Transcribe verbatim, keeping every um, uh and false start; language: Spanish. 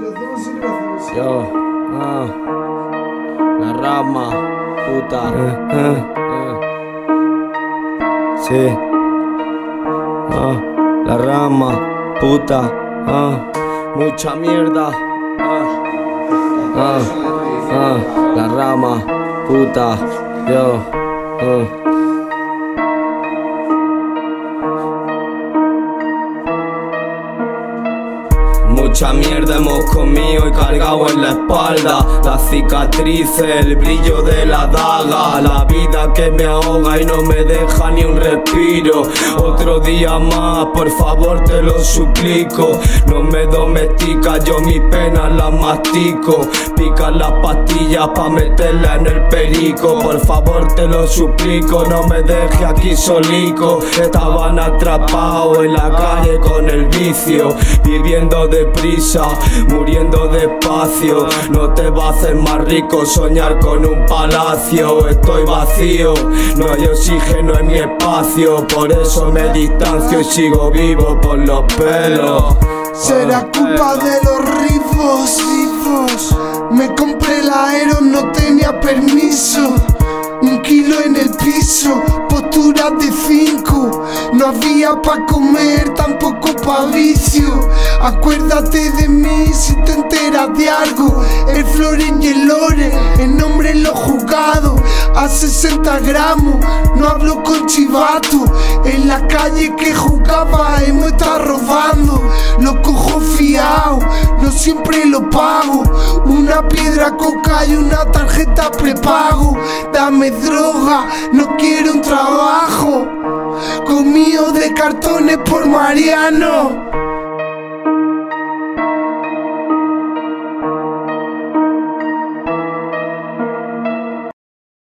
Yo, ah, la rama, puta, eh, eh, eh. Sí, ah, la rama, puta, ah, mucha mierda, ah, ah, ah, la rama, puta, yo, ah. Mucha mierda hemos comido y cargado en la espalda. Las cicatrices, el brillo de la daga. La vida que me ahoga y no me deja ni un respiro. Otro día más, por favor te lo suplico. No me domestica, yo mis penas las mastico. Pican las pastillas pa' meterla en el perico. Por favor te lo suplico, no me deje aquí solico. Estaban atrapados en la calle con el vicio, viviendo deprisa, muriendo despacio. No te va a hacer más rico soñar con un palacio. Estoy vacío, no hay oxígeno en mi espacio. Por eso me distancio y sigo vivo por los pelos. Será culpa de los rifos, rifos. Me compré la Aero, no tenía permiso. Un kilo en el piso, posturas de cinco. No había pa' comer, tampoco pa' vicio. Acuérdate de mí si te enteras de algo. El Floren y el Lore, el nombre en lo juzgado. A sesenta gramos, no hablo con chivato. En la calle que jugaba hemos estado robando. Lo cojo fiao, no siempre lo pago. Una piedra coca y una tarjeta prepago. Dame droga, no quiero un trabajo. Comido de cartones por Mariano.